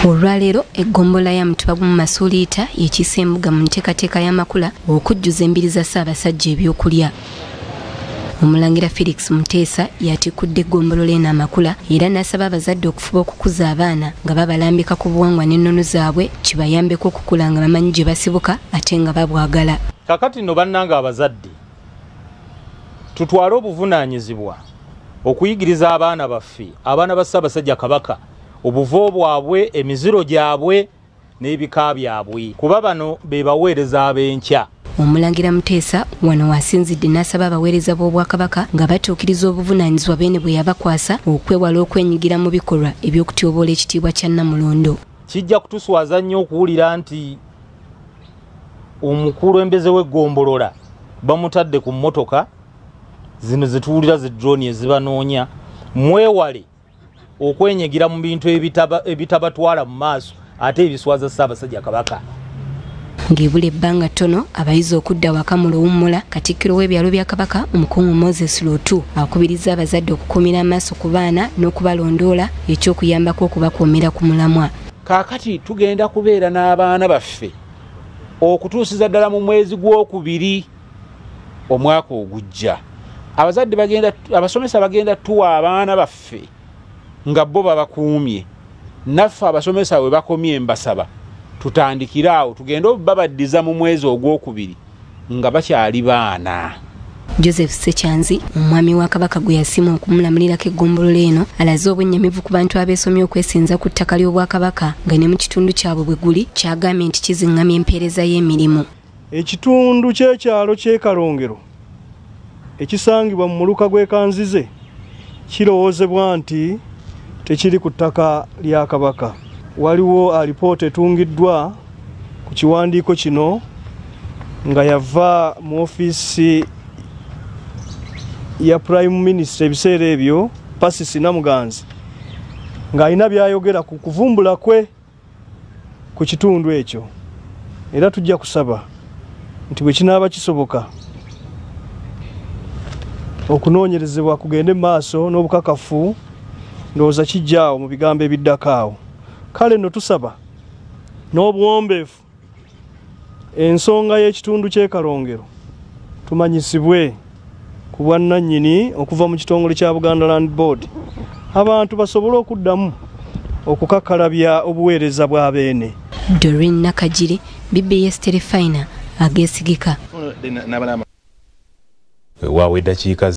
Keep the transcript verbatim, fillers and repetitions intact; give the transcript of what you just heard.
Olwaleero eggombola ya Mutwe mu Masuuliita yekiise Embuga mu nteekateeka y'Amakula okujjuza embiri za Ssaabasajja ebyokulya. Omulangira Felix Muteesa yatikudde Gombolola eno Amakula era n'asaba abazadde okufuba okukuza abaana nga babalambika ku buwangwa n'ennono zaabwe kibayambeko okukula nga bamanyi gye basibuka ate nga babwagala. Kakati nno bannanga abazadde tutwale obuvunaanyizibwa okuyigiriza abaana baffe abaana ba Ssaabasajja Kabaka obuvo bwabwe emiziro gyabwe n'ebika byabwe kuba bano be baweereza ab'enkya. Omulangira Muteesa wano wasinzidde n'asaba abaweereza b'Obwakabaka nga batuukiriza obuvunaanyizibwa beene bwe yabakwasa okwewala okwenyigira mu bikolwa eby'okutyoboola ekitiibwa kya Nnamulondo. Kijja kutuswaza nnyo okuwulira nti omukulembeze w'Eggombolora bamutadde ku mmotoka zino zituwulira zi drone ezibanoonya. Mwewale okwenyigira mu bintu ebitabatwala mu maaso ate ebiswaza Ssaabasajja Kabaka. Ng'ebula ebbanga ttono abayizi okudda waka mu luwummula, Katikkiro w'ebyalo bya Kabaka Omukungu Moses Luutu akubiriza abazadde okukuumira amaaso ku baana n'okubalondoola eky'okuyambako okubakuumira ku mulamwa. Kaakati tugenda kubeera n'abaana baffe okutuusiza ddala mu mwezi gw'okubiri omwaka ogujja. Abazadde bagenda, abasomesa bagenda tuwa abaana baffe nga bo babakuumye. Naffe abasomesa we bakomye mbasaba tutandikira awo tugenda obabaddiza mu mwezi ogwokubiri nga bakyali baana. Joseph Sekyanzi omwami wa Kabaka gwe yasima okumulamulirako Eggombolora eno alaze obwennyamivu ku bantu abeesomye okwesinza ku ttaka ly'Obwakabaka nga ne mu kitundu kyabwe bwe guli kyagambye nti kizingamya empeereza y'emirimu. Ekitundu ky'ekyalo ky'e Kalongero ekisangibwa mu muluka gw'Ekanzize kirowoozebwa nti tekiri ku ttaka lya Kabaka. Waliwo alipoota etungiddwa ku kiwandiiko kino nga yava mu ofiisi ya Prime Minister ebiseera ebyo Pasisi Namuganzi ng'alina by'ayogera ku kuvumbula kwe ku kitundu ekyo. Era tujja kusaba nti bwe kinaaba kisoboka okunoonyerezebwa kugende maaso n'obukakafu ndowooza kijjaawo mu bigambo ebiddako awo. Kale nno tusaba n'obuwombeefu ensonga y'ekitundu ky'e Kalongero tumanyisibwe ku bwannannyini okuva mu kitongole kya Buganda Land Board abantu basobole okuddamu okukakkalabya obuweereza bwa beene. Doreen Nakajiri, B B S Telefina, Ageesigika. Waawe eddakiika